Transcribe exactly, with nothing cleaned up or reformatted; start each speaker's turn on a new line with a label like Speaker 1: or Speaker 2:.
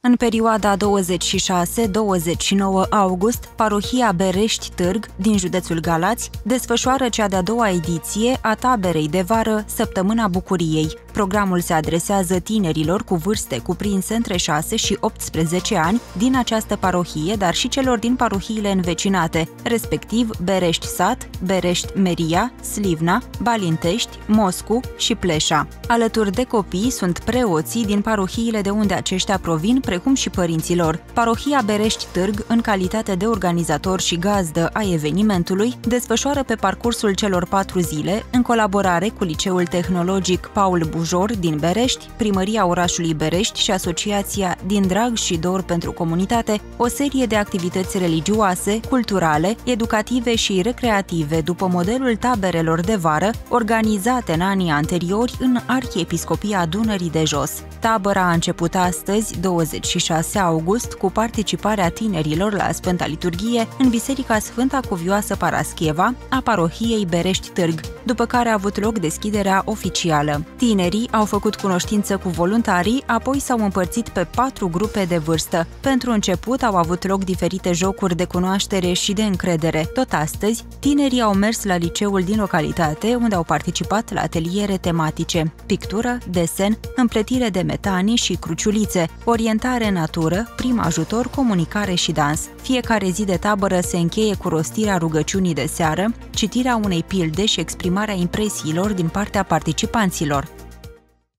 Speaker 1: În perioada douăzeci și șase - douăzeci și nouă august, parohia Berești Târg, din județul Galați, desfășoară cea de-a doua ediție a taberei de vară Săptămâna Bucuriei. Programul se adresează tinerilor cu vârste cuprinse între șase și optsprezece ani din această parohie, dar și celor din parohiile învecinate, respectiv Berești Sat, Berești Meria, Slivna, Balintești, Moscu și Pleșa. Alături de copii sunt preoții din parohiile de unde aceștia provin, precum și părinților. Parohia Berești Târg, în calitate de organizator și gazdă a evenimentului, desfășoară pe parcursul celor patru zile, în colaborare cu Liceul Tehnologic Paul Bujor din Berești, Primăria orașului Berești și Asociația Din Drag și Dor pentru Comunitate, o serie de activități religioase, culturale, educative și recreative după modelul taberelor de vară organizate în anii anteriori în Arhiepiscopia Dunării de Jos. Tabăra a început astăzi, douăzeci și șase august, cu participarea tinerilor la Sfânta Liturghie în Biserica Sfânta Cuvioasă Parascheva a parohiei Berești Târg, după care a avut loc deschiderea oficială. Tinerii au făcut cunoștință cu voluntarii, apoi s-au împărțit pe patru grupe de vârstă. Pentru început au avut loc diferite jocuri de cunoaștere și de încredere. Tot astăzi, tinerii au mers la liceul din localitate, unde au participat la ateliere tematice: pictură, desen, împletire de metanii și cruciulițe, orientare în natură, prim ajutor, comunicare și dans. Fiecare zi de tabără se încheie cu rostirea rugăciunii de seară, citirea unei pilde și exprimarea impresiilor din partea participanților.